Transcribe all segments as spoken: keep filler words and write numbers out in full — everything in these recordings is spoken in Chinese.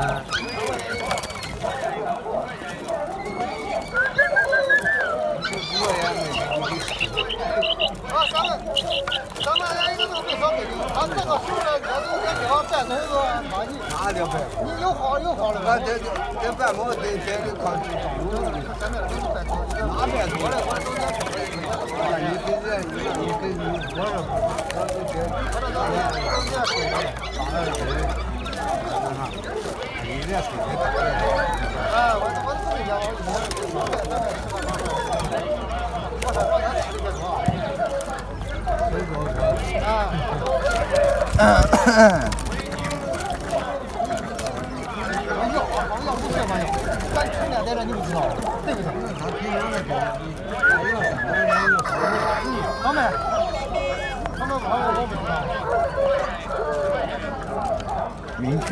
啊，咱们咱们连一个都没少给你，他这个数呢，咱这个地方办公是马季。 哪里办？ 你有好有好了。 俺这这办公得得得靠这上路。 咱这都是办公， 哪办公了？我都在啊，你给这，你你给你我这我这这， 我这都是都是这水的。 啊，对，看看，你这水的大的。 啊，我我自己家我以前我在那边吃饭，我还我家吃的多。 谁说的？ 啊。要啊，要不是嘛要，咱成天在这你不知道，对不对？ 他平常的多，你要上班你就上班。 嗯，他们他们往我不知道。 明确。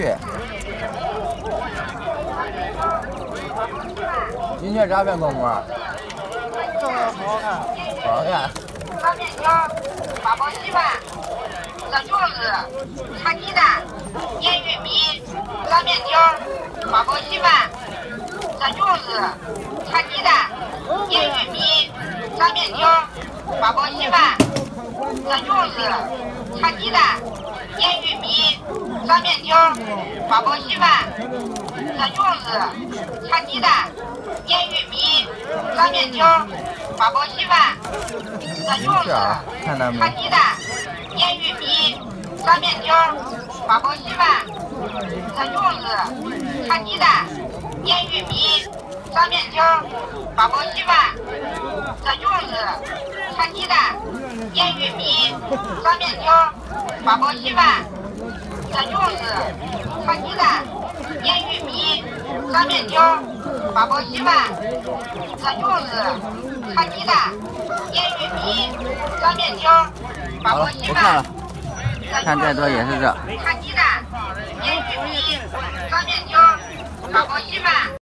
明确啥办公模？ 这个不好看。 不好看。 炸面条、八宝稀饭、热饺子、茶鸡蛋、腌玉米、炸面条、八宝稀饭、热饺子、茶鸡蛋、腌玉米、炸面条、八宝稀饭、热饺子、茶鸡蛋、腌玉米、炸面条、八宝稀饭、热饺子、茶鸡蛋、腌玉米、炸面条、八宝稀饭、热饺子、茶鸡蛋、腌玉米、炸面条、八宝稀饭、热饺子、茶鸡蛋、腌玉米、炸面条、八宝稀饭、热饺子、茶鸡蛋、腌玉米、炸面条、八宝稀饭、热饺子、茶鸡蛋、腌玉米、炸面条、八宝稀饭、热饺子、茶鸡蛋、腌玉米、炸面条、八宝稀饭。 看再多也是这。 茶鸡蛋、腌玉米、炸面条、八宝稀饭。